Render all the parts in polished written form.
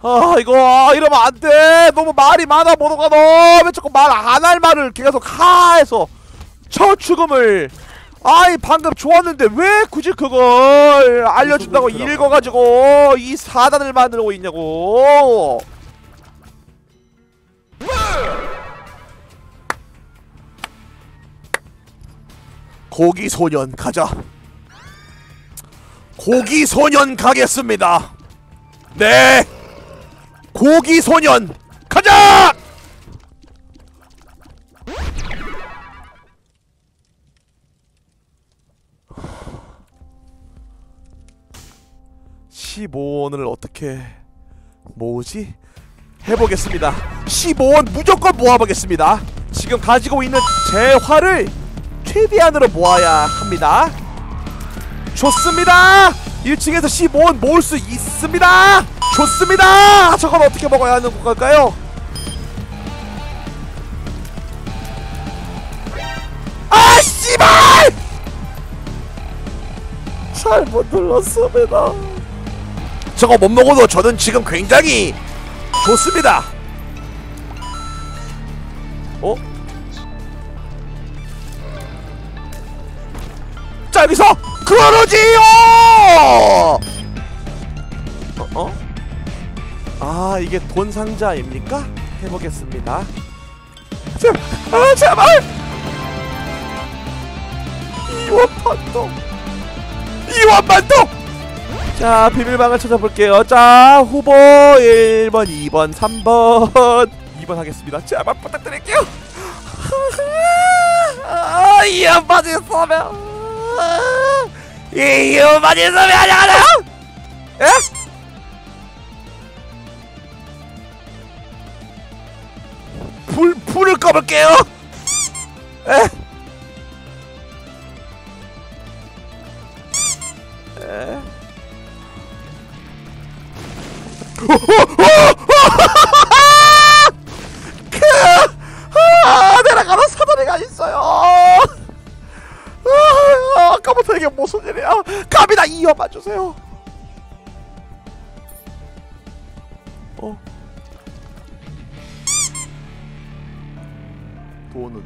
이거 이러면 안돼. 너무 말이 많아 모노가. 너 왜 자꾸 말 안 할 말을 계속 해서 저 죽음을. 아이 방금 좋았는데 왜 굳이 그걸 알려준다고 읽어가지고 이 사단을 만들고 있냐고. 고기소년 가자. 고기소년 가겠습니다. 네, 고기소년 가자! 15원을 어떻게 모으지? 해보겠습니다. 15원 무조건 모아보겠습니다. 지금 가지고 있는 제 활을 최대한으로 모아야 합니다. 좋습니다. 1층에서 15원 모을 수 있습니다. 좋습니다. 저건 어떻게 먹어야 하는 걸까요? 아 씨발! 잘못 눌렀습니다. 저거 못 먹어도 저는 지금 굉장히 좋습니다. 자, 여기서 그러지요! 아, 이게 돈 상자입니까? 해보겠습니다. 제발! 2원만 더! 2원만 더! 자, 비밀방을 찾아볼게요. 자, 후보 1번, 2번, 3번 2번 하겠습니다. 제발 부탁드릴게요. 2원만 있으면 2원만 있으면 안녕하세요! 예? 불을 꺼볼게요. 에? 내려가는 사다리가 있어요. 아까부터 이게 무슨 일이야? 갑이다. 이어봐 주세요. 돈은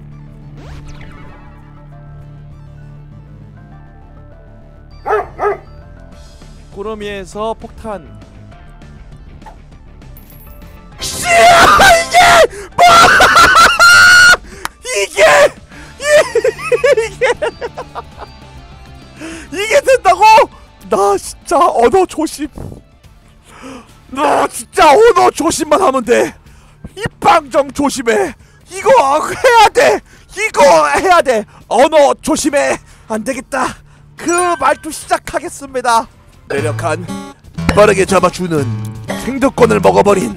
꾸러미에서 폭탄. 이게 뭐? 이게 된다고? 나 진짜 언어 조심. 너 진짜 언어 조심만 하면 돼. 입방정 조심해. 이거 해야 돼. 이거 해야 돼. 언어 조심해. 안 되겠다. 그 말투 시작하겠습니다. 내력한 빠르게 잡아주는 생득권을 먹어버린.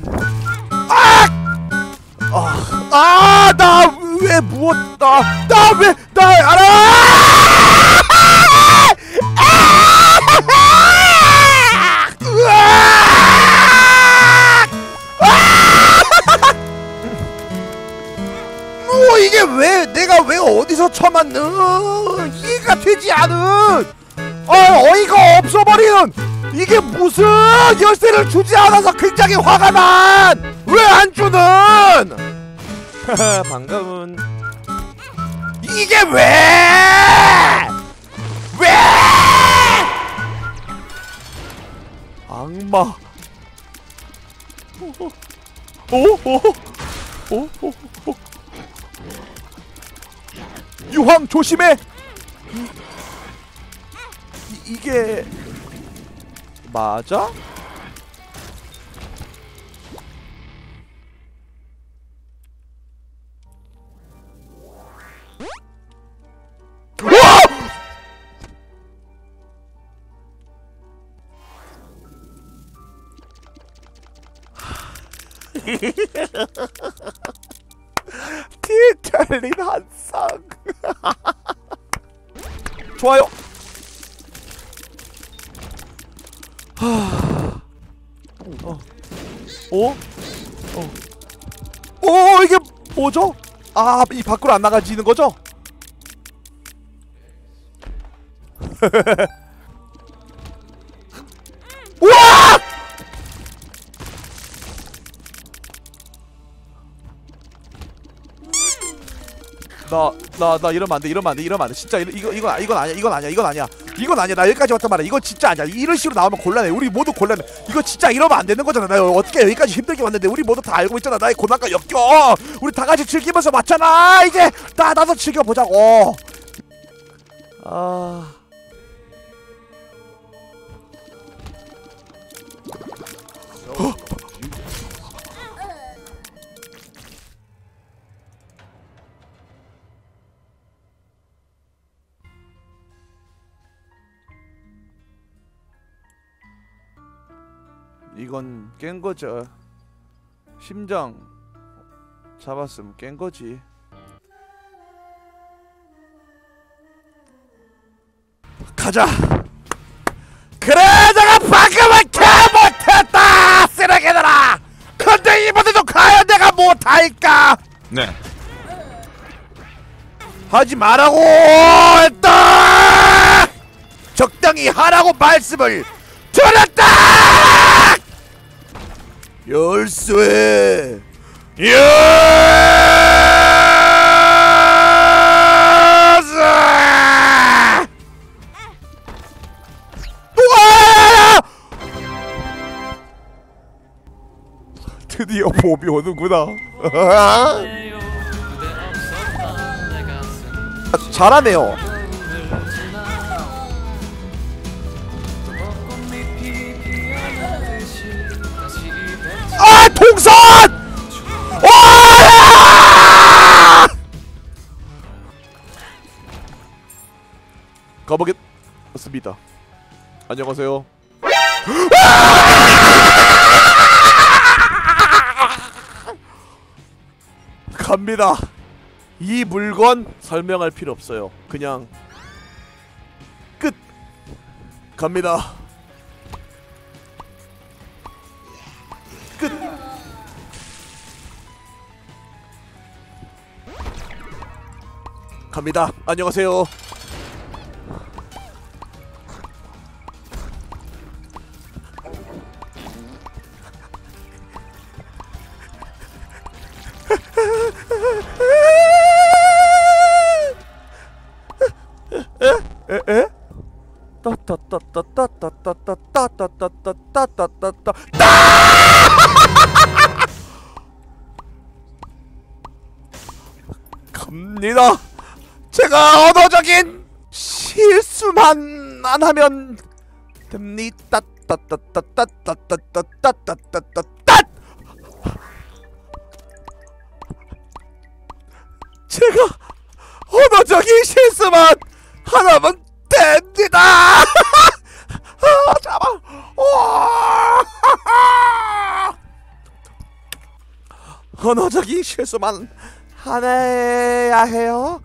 나 왜 무엇 나 왜 나 알아. 이게 왜 내가 왜 어디서 처맞는 이해가 되지 않은 어이가 없어버리는 이게 무슨 열쇠를 주지 않아서 굉장히 화가 난. 왜 안 주는? 반가운 이게 왜 악마. 유황 조심해. 이게 맞아? 뒤틀린 한상. 좋아요. 이게 뭐죠? 이 밖으로 안 나가지는 거죠? 우와! 나 이러면 안돼 진짜 이건 아니야 나 여기까지 왔단 말이야. 이건 진짜 아니야. 이런 식으로 나오면 곤란해. 우리 모두 곤란해. 이거 진짜 이러면 안 되는 거잖아. 나 어떻게 여기까지 힘들게 왔는데 우리 모두 다 알고 있잖아. 나의 고난과 역경 우리 다 같이 즐기면서 왔잖아. 이제 나도 즐겨보자고. 이건 깬 거죠. 심장 잡았으면 깬 거지. 가자. 그래 내가 방금은 개 못했다 쓰레기들아. 근데 이번에도 과연 내가 못할까? 네. 하지 말라고 했다. 적당히 하라고 말씀을 드렸다. 열쇠 드디어 봄이 오는구나. 잘하네요. 아 동선! 와! 가보겠습니다. 안녕하세요. 갑니다. 이 물건 설명할 필요 없어요. 그냥 끝. 갑니다. 끝. 갑니다. 안녕하세요. 에? 따따따따따따따따따따따따따 갑니다. 제가 언어적인 실수만 안 하면 됩니다. 따따따따따따따따따따따 제가 언어적인 실수만 하나면 됩니다. 잠깐. 언어적인 실수만 하나야 해요.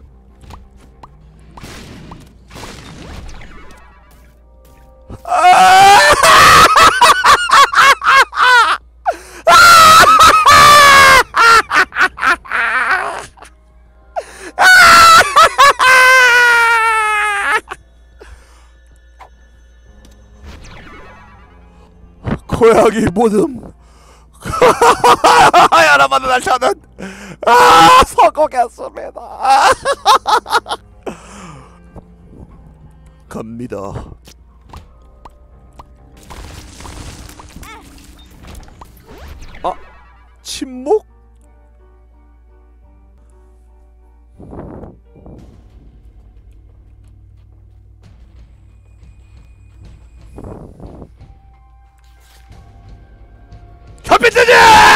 고양이 모듬. 여러분들 저는 성공했습니다. 갑니다. 침묵? 현빈들이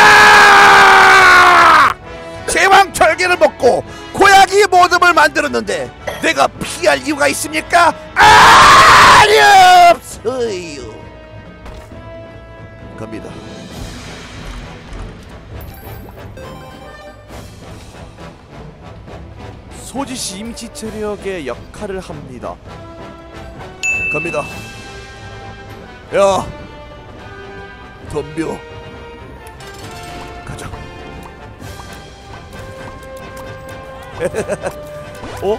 제왕철기를 먹고 고양이 모듬을 만들었는데 내가 피할 이유가 있습니까? 아니 없어요. 갑니다. 소지시 임시 체력의 역할을 합니다. 갑니다. 야 덤벼. 가자. 어?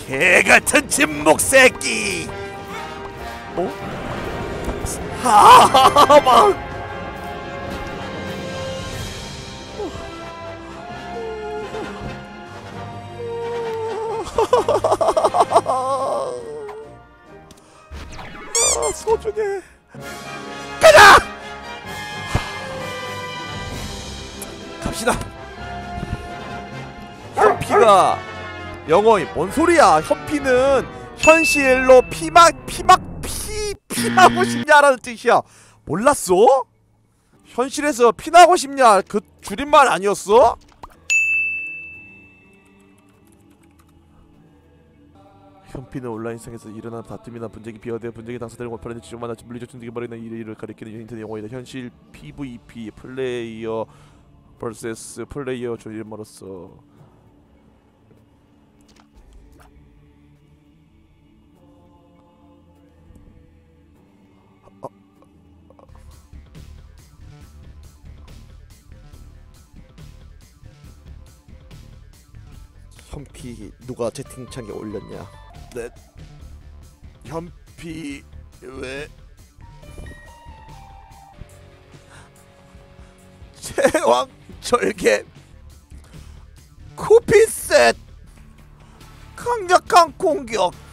개같은 진목 새끼. 어? 하막. 소중해. 가자. 갑시다. 현피가 영어이 뭔 소리야? 현피는 현실로 피나고 싶냐라는 뜻이야. 몰랐어? 현실에서 피나고 싶냐 그 줄임말 아니었어? 현피는 온라인상에서 일어난 다툼이나 분쟁이 비화되어 분쟁의 당사자를 원판에 지정만나 물리적 충격이 벌이는 일을 가리키는 인터넷 용어이다. 현실 PVP 플레이어 vs 플레이어 줄임말로써 현피 누가 채팅창에 올렸냐? 네. 현피 왜 제왕 절개 쿠피셋 강력한 공격